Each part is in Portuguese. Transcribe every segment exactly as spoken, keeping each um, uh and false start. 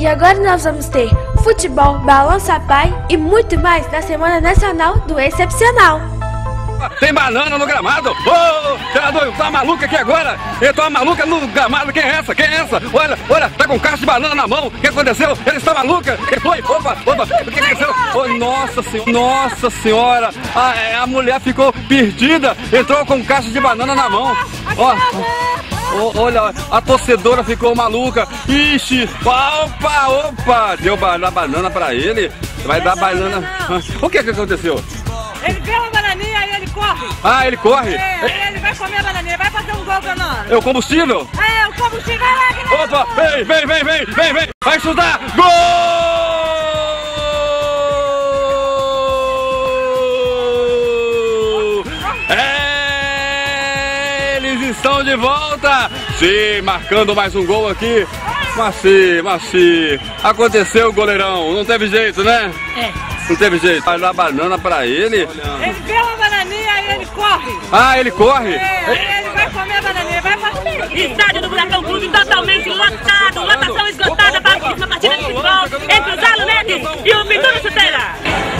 agora nós vamos ter futebol, balança pai e muito mais na Semana Nacional do Excepcional. Tem banana no gramado? Ô, oh, treinador, tá maluca aqui agora? Eu tô maluca no gramado, quem é essa? Quem é essa? Olha, olha, tá com um cacho de banana na mão. O que aconteceu? Ele está maluca? Ele foi? Opa, opa, o que aconteceu? Oh, nossa senhora, nossa senhora, a, a mulher ficou perdida, entrou com um cacho de banana na mão. Ó. Oh, olha, a torcedora ficou maluca. Ixi, opa, opa, deu a banana pra ele. Vai dar banana. O que que aconteceu? Ele vê uma bananinha e ele corre. Ah, ele corre? É, é. Ele vai comer a bananinha, vai fazer um gol pra nós. É o combustível? É, o combustível, vai lá, Guilherme. Opa, vem, vem, vem, vem, vem, vem. Vai chutar, gol! É, eles estão de volta. Sim, marcando mais um gol aqui. Mas sim, mas sim. Aconteceu, goleirão. Não teve jeito, né? É. Não teve jeito. Vai dar banana pra ele. Ele vê uma bananinha e ele corre. Ah, ele corre? É, ele vai comer a bananinha, vai fazer. Estádio do Buracão Clube totalmente lotado. Lotação esgotada para uma partida de futebol entre os alunetes e o Pintura Chuteira.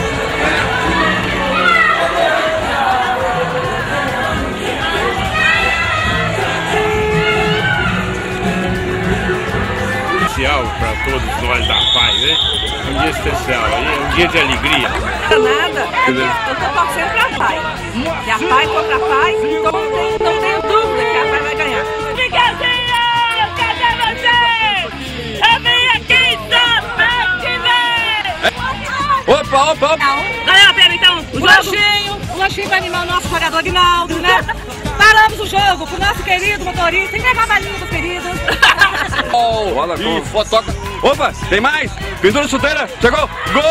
Para todos nós da paz, né? Um dia especial aí, um dia de alegria. Nada, eu tô torcendo pra Pai. Se a Pai for pra Pai, então não tenho, não tenho dúvida que a Pai vai ganhar. Miguelzinho, cadê você? Eu vim aqui só pra te ver. Opa, opa, opa. Valeu a pena então, o jogo. Lanchinho, o lanchinho vai animar o nosso jogador Aguinaldo, né? Paramos o jogo pro nosso querido motorista, sem levar balinha dos queridos. Oh, rola com fotoca. Opa, tem mais? Pintura Chuteira, chegou. Gol!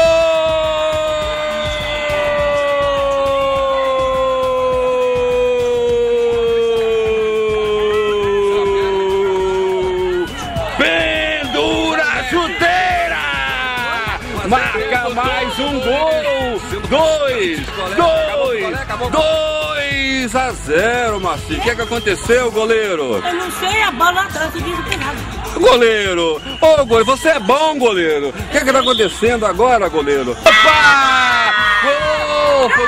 Pendura Chuteira! Marca mais um gol! Dois! Dois! Dois a zero, Marcinho. O que é que aconteceu, goleiro? Eu não sei, a bola atrás e não tem nada. Goleiro! Ô, oh, goleiro, você é bom, goleiro! O que é que tá acontecendo agora, goleiro? Opa! Gol! Gol!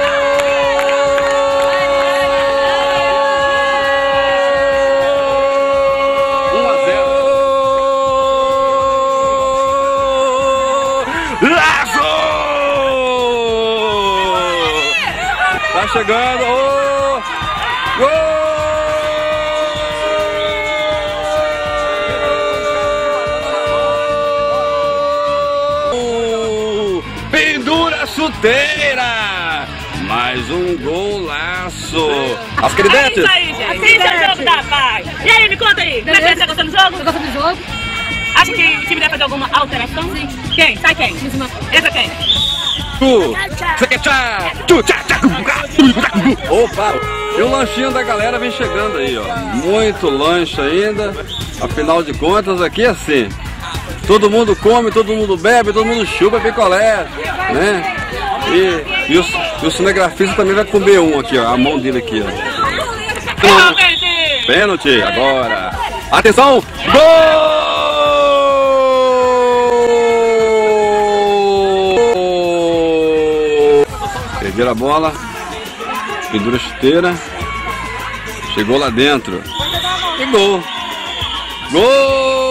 um a zero. Laço! Tá chegando! Oh! Gol! Chuteira! Mais um golaço! As queridetes! É isso aí, gente! Isso é o jogo da paz! E aí, me conta aí! Como é que você tá gostando do jogo? Você gosta do jogo? Acha que o time deve fazer alguma alteração? Sim. Quem? Sai quem? Entra quem? Tu! Você quer tchá! Tu! Tchá! Tchá! Opa! E o lanchinho da galera vem chegando aí, ó. Muito lanche ainda. Afinal de contas, aqui é assim. Todo mundo come, todo mundo bebe, todo mundo chupa picolé, né? E, e, o, e o cinegrafista também vai comer um aqui, ó, a mão dele aqui, ó. Então, pênalti, agora. Atenção, gol! Perderam a bola, pendura Chuteira, chegou lá dentro, e gol! Gol!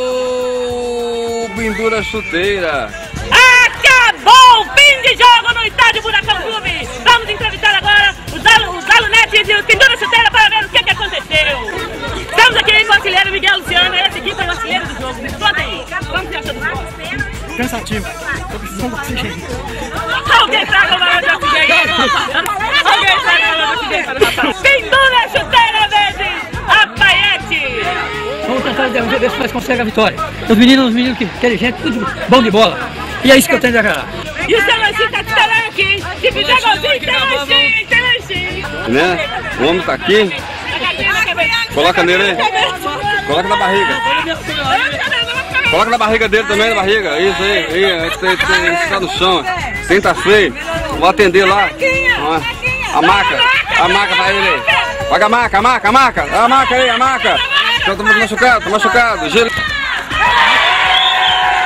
Pendura Chuteira. Acabou o fim de jogo no estádio Buracão Clube. Vamos entrevistar agora os, alu os alunetes e os Pendura Chuteira para ver o que, que aconteceu. Estamos aqui com o artilheiro Miguel Luciano. Esse aqui foi o artilheiro do jogo. Me conta aí. Como você achou do jogo? Cansativo. Tô precisando de oxigênio. Alguém traga uma de oxigênio. Alguém traga uma de oxigênio para o rapaz. Pendura Chuteira vezes a Paiete. Vamos tentar ver se nós conseguimos a vitória. Os meninos, os meninos que inteligentes, tudo bom de bola. E é isso que eu tenho de agradar. E o seu lanchinho tá te esperando aqui. Se fizer golzinho, tem lanchinho, tem lanchinho. Né? O homem tá aqui. Coloca nele aí. Coloca na barriga. Coloca na barriga dele também, na barriga. Isso aí. aí Você tá no chão. Senta feio. Vou atender lá. A maca. A maca pra ele aí. Paga a maca, a maca, a maca. A maca aí, a maca. Tá machucado, tá machucado. Gelo.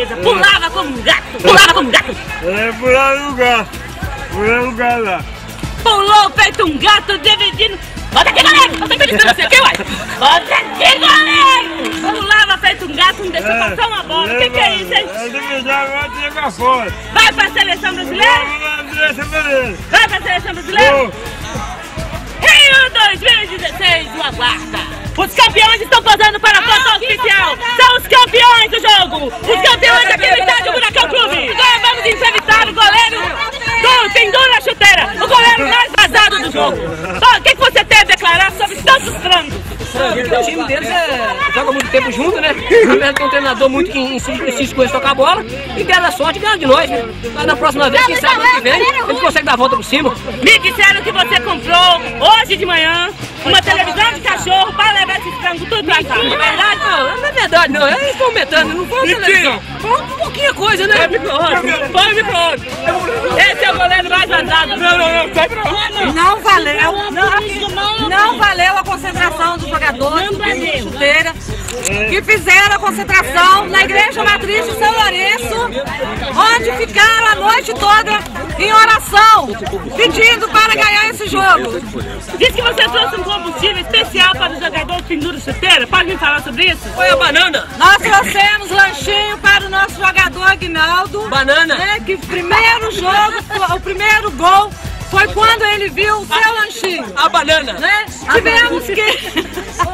beleza. Pulava como um gato, pulava como um gato. É, pular no gato. Pular no gato lá. Pulou feito um gato dividindo. Bota aqui, galera! Eu tô entrevistando você aqui, uai! Bota aqui, galera! Pulava feito um gato, não deixou passar uma bola. O que, que é isso, hein? É dividir agora e jogar fora. Vai pra seleção brasileira? Vai pra seleção brasileira? Rio dois mil e dezesseis, o aguarda! Os campeões estão posando para a foto oficial! São os campeões do jogo! Os campeões aqui no estádio Buracão Clube! Agora vamos entrevistar o goleiro do Pendura Chuteira! O goleiro mais vazado do jogo! O que, que você tem a declarar sobre tantos frangos? O time deles é, joga muito tempo junto, né? Na tem um treinador muito que insiste com eles tocar a bola e bela sorte ganha de nós, né? Mas na próxima vez, quem sabe ano que vem, eles conseguem dar a volta por cima. Me disseram que você comprou hoje de manhã uma televisão de cachorro para levar esse frango tudo pra cá. Não é verdade? Não, não é verdade, não. Eles estão aumentando, não foi uma televisão. Foi um pouquinho coisa, né? Foi micro-ondas. Foi micro-ondas. Esse é o goleiro mais vazado. Não, não, não. Sai pra lá, não. Não valeu. Não, não valeu a concentração dos jogadores do Pendura Chuteira, que fizeram a concentração na Igreja Matriz de São Lourenço, onde ficaram a noite toda em oração, pedindo para ganhar esse jogo. Diz que você trouxe um combustível especial para os jogadores do Pendura Chuteira. Pode me falar sobre isso? Foi a banana. Nós trouxemos lanchinho para o nosso jogador Aguinaldo. Banana. Né, que o primeiro jogo, o primeiro gol foi quando ele viu o seu lanchinho. A banana. Né? Tivemos que...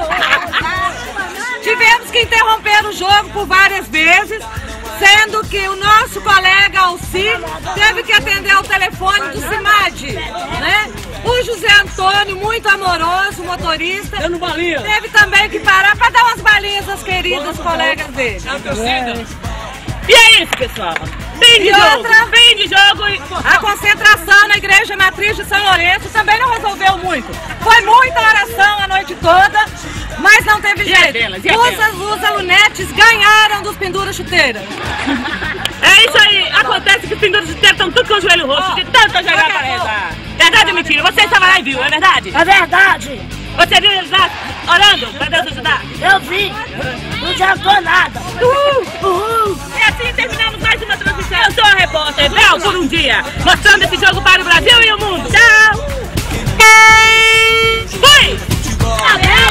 Tivemos que interromper o jogo por várias vezes, sendo que o nosso colega Alci teve que atender ao telefone do CIMAD, né? O José Antônio, muito amoroso, motorista, dando balinha, teve também que parar para dar umas balinhas às queridas colegas dele. É. E é isso, pessoal. Fim de e jogo, outra, fim de jogo. E... a concentração na Igreja Matriz de São Lourenço também não resolveu muito. Foi muita oração a noite toda, mas não teve jeito. Delas, os, os alunetes ganharam dos Pendura Chuteira. É isso aí. Acontece que os Pendura Chuteira estão tudo com o joelho roxo, de tanto jogar para rezar. Verdade ou mentira? Você estava lá e viu, é verdade? É verdade. Você viu eles lá orando para Deus ajudar? Eu vi. Não adiantou nada. Uhul. Uhul. E assim terminamos mais uma transmissão. Eu sou a repórter Bel por um dia, mostrando esse jogo para o Brasil e o mundo. Tchau! Fui!